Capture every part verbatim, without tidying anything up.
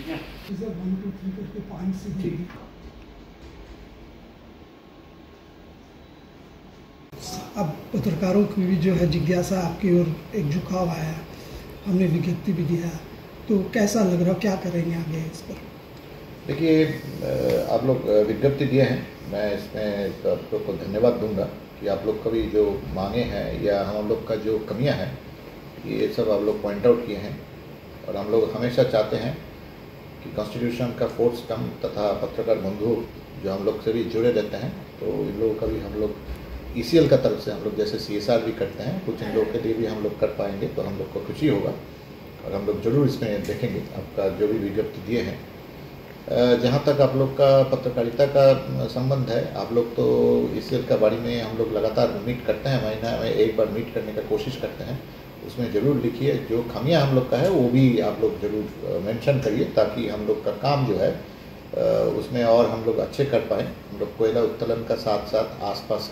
अब पत्रकारों की भी जो है जिज्ञासा आपकी ओर एक झुकाव आया, हमने विज्ञप्ति भी दिया, तो कैसा लग रहा है, क्या करेंगे आगे इस पर? देखिए, आप लोग विज्ञप्ति दिए हैं, मैं इसमें आप लोग को धन्यवाद दूंगा कि आप लोग कभी जो मांगे हैं या हम लोग का जो कमियां हैं ये सब आप लोग पॉइंट आउट किए हैं। और हम लोग हमेशा चाहते हैं कि कॉन्स्टिट्यूशन का फोर्थ स्तंभ तथा पत्रकार बंधु जो हम लोग से भी जुड़े रहते हैं, तो इन लोगों का भी हम लोग ई सी एल का तरफ से हम लोग जैसे सी एस आर भी करते हैं, कुछ इन लोगों के लिए भी हम लोग कर पाएंगे तो हम लोग को खुशी होगा और हम लोग ज़रूर इसमें देखेंगे आपका जो भी विज्ञप्ति दिए हैं। जहाँ तक आप लोग का पत्रकारिता का संबंध है, आप लोग तो ई सी एल का बारे में हम लोग लगातार मीट करते हैं, महीना में एक बार मीट करने का कोशिश करते हैं, उसमें ज़रूर लिखिए जो खामियां हम लोग का है वो भी आप लोग ज़रूर मेंशन करिए ताकि हम लोग का काम जो है उसमें और हम लोग अच्छे कर पाएँ। हम लोग कोयला उत्तोलन का साथ साथ आसपास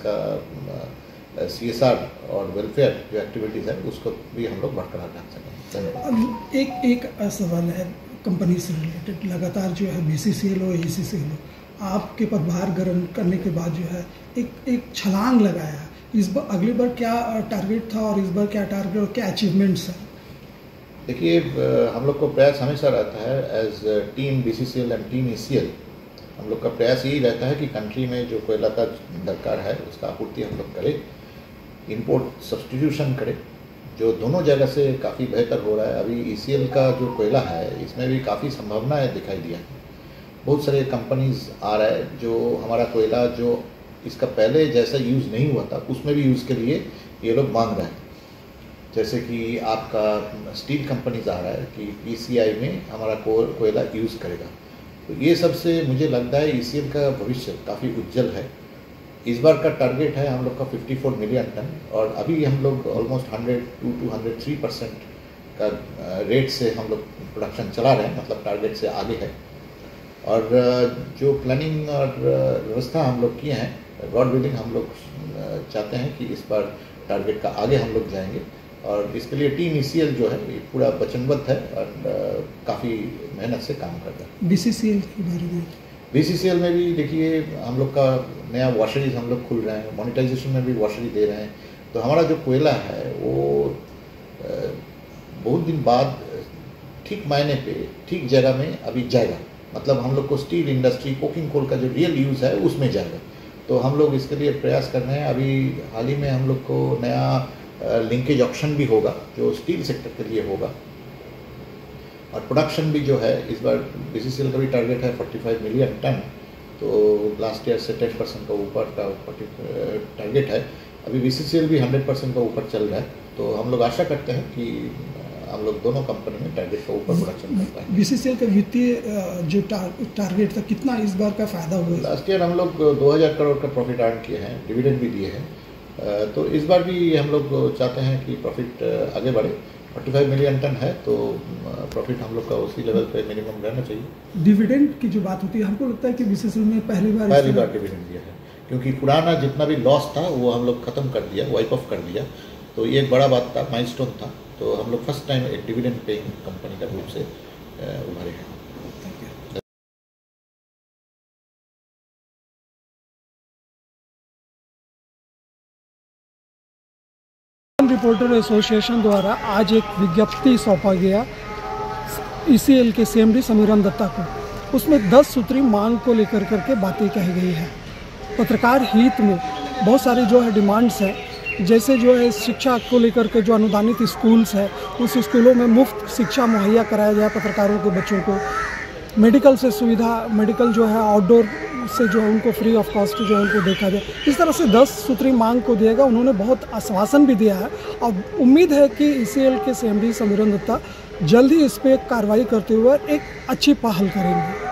का सी एस आर और वेलफेयर जो एक्टिविटीज़ है उसको भी हम लोग बरकरार रख सकें। धन्यवाद। एक एक सवाल है कंपनी से रिलेटेड, लगातार जो है बी सी सी एल हो, ए सी सी एल हो, आपके पदभार ग्रहण करने के बाद जो है एक एक छलांग लगाया, इस बार अगली बार क्या टारगेट था और इस बार क्या टारगेट और क्या अचीवमेंट्स हैं? देखिए, हम लोग को प्रयास हमेशा रहता है as team B C C L and team E C L, हम लोग का प्रयास यही रहता है कि कंट्री में जो कोयला का दरकार है उसका आपूर्ति हम लोग करें, इम्पोर्ट सब्सटीट्यूशन करें, जो दोनों जगह से काफ़ी बेहतर हो रहा है। अभी ई सी एल का जो कोयला है इसमें भी काफ़ी संभावनाएं दिखाई दिया है, बहुत सारे कंपनीज आ रहा है जो हमारा कोयला जो इसका पहले जैसा यूज़ नहीं हुआ था उसमें भी यूज़ के लिए ये लोग मांग रहे हैं। जैसे कि आपका स्टील कंपनीज आ रहा है कि पी सी आई में हमारा को, कोयला यूज़ करेगा, तो ये सब से मुझे लगता है ई सी एल का भविष्य काफ़ी उज्जवल है। इस बार का टारगेट है हम लोग का चौवन मिलियन टन और अभी हम लोग almost hundred two two hundred three percent का रेट से हम लोग प्रोडक्शन चला रहे हैं, मतलब टारगेट से आगे है। और जो प्लानिंग और व्यवस्था हम लोग किए हैं, गॉड विलिंग हम लोग चाहते हैं कि इस बार टारगेट का आगे हम लोग जाएंगे और इसके लिए टीम ई सी एल जो है ये पूरा वचनबद्ध है और काफ़ी मेहनत से काम कर रहा है। बी सी सी एल के बारे में बी सी सी एल में भी देखिए हम लोग का नया वॉशरीज हम लोग खुल रहे हैं, मोनेटाइजेशन में भी वॉशरी दे रहे हैं, तो हमारा जो कोयला है वो बहुत दिन बाद ठीक मायने पे ठीक जगह में अभी जाएगा, मतलब हम लोग को स्टील इंडस्ट्री कोकिंग कोल का जो रियल यूज़ है उसमें जाएगा, तो हम लोग इसके लिए प्रयास कर रहे हैं। अभी हाल ही में हम लोग को नया लिंकेज ऑक्शन भी होगा जो स्टील सेक्टर के लिए होगा और प्रोडक्शन भी जो है इस बार बी सी सी एल का भी टारगेट है पैंतालीस मिलियन टन, तो लास्ट ईयर से टेन परसेंट का ऊपर का टारगेट है। अभी बी सी सी एल भी हंड्रेड परसेंट का ऊपर चल रहा है, तो हम लोग आशा करते हैं कि हम लोग दोनों कंपनी में टारगेट का ऊपर प्रोडक्शन कर पाएंगे। बी सी सी एल का वित्तीय जो टारगेट था कितना इस बार का फायदा हुआ? लास्ट ईयर हम लोग दो हज़ार करोड़ का प्रॉफिट अर्न किए हैं, डिविडेंड भी दिए हैं, तो इस बार भी हम लोग चाहते हैं कि प्रॉफिट आगे बढ़े। पैंतालीस मिलियन टन है तो प्रॉफिट हम लोग का उसी लेवल पे मिनिमम रहना चाहिए। डिविडेंड की जो बात होती है, हमको लगता है कि बी सी सी एल में पहली बार पहली बार डिविडेंड दिया है, क्योंकि पुराना जितना भी लॉस था वो हम लोग ख़त्म कर दिया, वाइप ऑफ कर दिया, तो ये एक बड़ा बात था, माइलस्टोन था, तो हम लोग फर्स्ट टाइम एक डिविडेंड पेइंग कंपनी का रूप से उभरे हैं। रिपोर्टर एसोसिएशन द्वारा आज एक विज्ञप्ति सौंपा गया ई सी एल के C M D Samiran Datta को। उसमें दस सूत्री मांग को लेकर करके बातें कही गई है। पत्रकार हित में बहुत सारे जो है डिमांड्स हैं, जैसे जो है शिक्षा को लेकर के जो अनुदानित स्कूल्स है उस स्कूलों में मुफ्त शिक्षा मुहैया कराया जाए पत्रकारों के बच्चों को, मेडिकल से सुविधा, मेडिकल जो है आउटडोर से जो है उनको फ्री ऑफ कॉस्ट जो है उनको देखा जाए, इस तरह से दस सूत्री मांग को दिएगा। उन्होंने बहुत आश्वासन भी दिया है और उम्मीद है कि ई सी एल के C M D Samiran Datta जल्द ही इस पर कार्रवाई करते हुए एक अच्छी पहल करेंगे।